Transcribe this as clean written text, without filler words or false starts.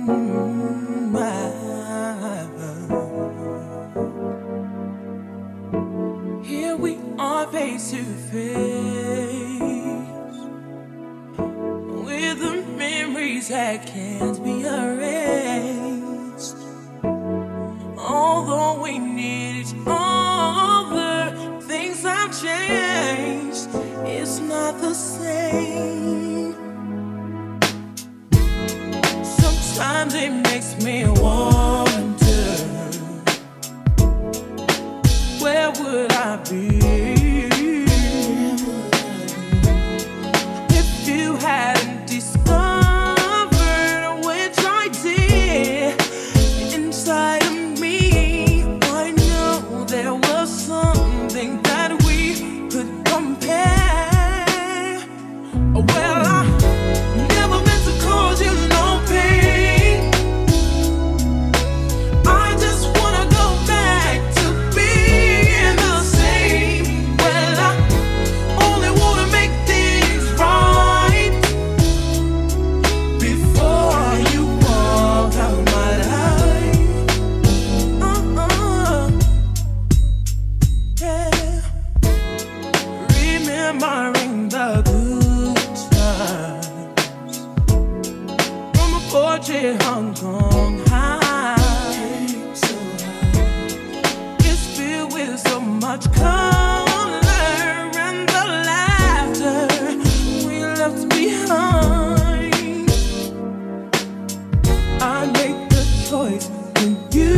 Here we are face to face with the memories that can't be erased. Although we need each other, things have changed. It's not the same. Sometimes it makes me wonder, where would I be if you hadn't discovered, which I did, inside of me? I know there was something that we could compare. Well, I never meant to cause you no pain. I just wanna go back to being the same. Well, I only wanna make things right before you walk out my life. Yeah. Remembering the good times from a porch in Hong Kong high. It's filled with so much color and the laughter we left behind. I make the choice when you